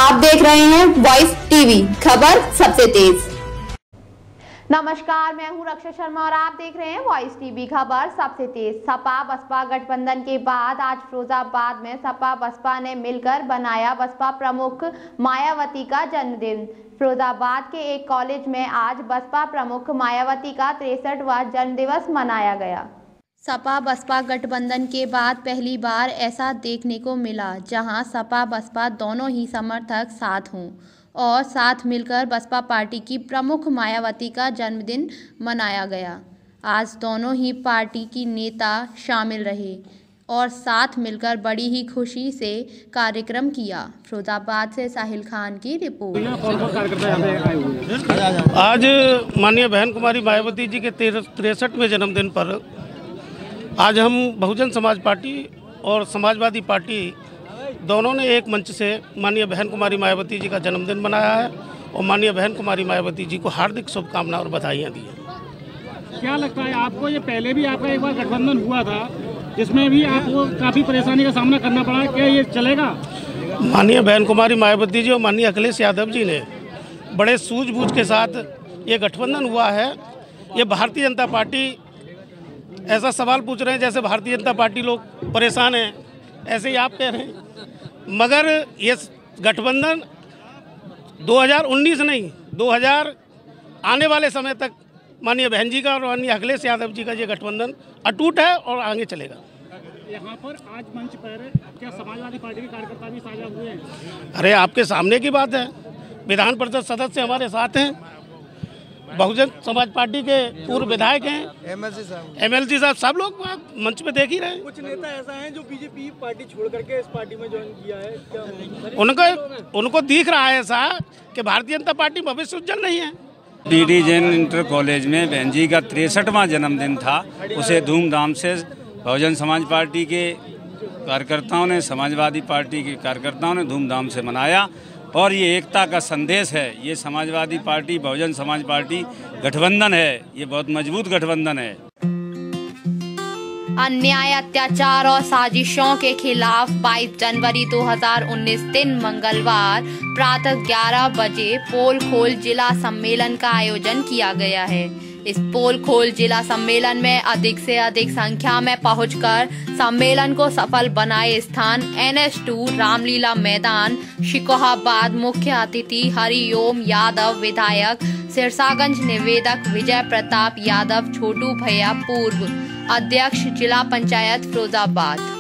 आप देख रहे हैं वॉइस टीवी, खबर सबसे तेज। नमस्कार, मैं हूं रक्षा शर्मा और आप देख रहे हैं वॉइस टीवी, खबर सबसे तेज। सपा बसपा गठबंधन के बाद आज फिरोजाबाद में सपा बसपा ने मिलकर बनाया बसपा प्रमुख मायावती का जन्मदिन। फिरोजाबाद के एक कॉलेज में आज बसपा प्रमुख मायावती का 63वां जन्मदिवस मनाया गया। सपा बसपा गठबंधन के बाद पहली बार ऐसा देखने को मिला जहां सपा बसपा दोनों ही समर्थक साथ हों और साथ मिलकर बसपा पार्टी की प्रमुख मायावती का जन्मदिन मनाया गया। आज दोनों ही पार्टी की नेता शामिल रहे और साथ मिलकर बड़ी ही खुशी से कार्यक्रम किया। फिरोजाबाद से साहिल खान की रिपोर्ट। आज माननीय बहन कुमारी मायावती जी के 63वें जन्मदिन पर आज हम बहुजन समाज पार्टी और समाजवादी पार्टी दोनों ने एक मंच से माननीय बहन कुमारी मायावती जी का जन्मदिन मनाया है और माननीय बहन कुमारी मायावती जी को हार्दिक शुभकामनाएं और बधाइयाँ दी हैं। क्या लगता है आपको, ये पहले भी आपका एक बार गठबंधन हुआ था जिसमें भी आपको काफ़ी परेशानी का सामना करना पड़ा, क्या ये चलेगा? माननीय बहन कुमारी मायावती जी और माननीय अखिलेश यादव जी ने बड़े सूझबूझ के साथ ये गठबंधन हुआ है। ये भारतीय जनता पार्टी, ऐसा सवाल पूछ रहे हैं जैसे भारतीय जनता पार्टी लोग परेशान हैं, ऐसे ही आप कह रहे हैं, मगर ये गठबंधन 2019 नहीं 2000 आने वाले समय तक माननीय बहन जी का और माननीय अखिलेश यादव जी का ये गठबंधन अटूट है और आगे चलेगा। यहाँ पर आज मंच पर क्या समाजवादी पार्टी के कार्यकर्ता भी साझा हुए हैं? अरे आपके सामने की बात है, विधान परिषद सदस्य हमारे साथ हैं, बहुजन समाज पार्टी के पूर्व विधायक हैं, एमएलसी साहब, सब लोग मंच पे देख ही रहे हैं। कुछ नेता ऐसा हैं जो बीजेपी पार्टी छोड़ करके इस पार्टी में ज्वाइन किया है, क्या उनको दिख रहा है ऐसा कि भारतीय जनता पार्टी भविष्य उज्जवल नहीं है। डीडी जैन इंटर कॉलेज में बहन जी का 63वां जन्मदिन था। उसे धूमधाम से बहुजन समाज पार्टी के कार्यकर्ताओं ने, समाजवादी पार्टी के कार्यकर्ताओं ने धूमधाम से मनाया और ये एकता का संदेश है। ये समाजवादी पार्टी बहुजन समाज पार्टी गठबंधन है, ये बहुत मजबूत गठबंधन है। अन्याय, अत्याचार और साजिशों के खिलाफ 22 जनवरी 2019 दिन मंगलवार प्रातः 11 बजे पोल खोल जिला सम्मेलन का आयोजन किया गया है। इस पोल खोल जिला सम्मेलन में अधिक से अधिक संख्या में पहुंचकर सम्मेलन को सफल बनाए स्थान NS2 रामलीला मैदान शिकोहाबाद। मुख्य अतिथि हरिओम यादव, विधायक सिरसागंज, निवेदक विजय प्रताप यादव, छोटू भैया, पूर्व अध्यक्ष जिला पंचायत फिरोजाबाद।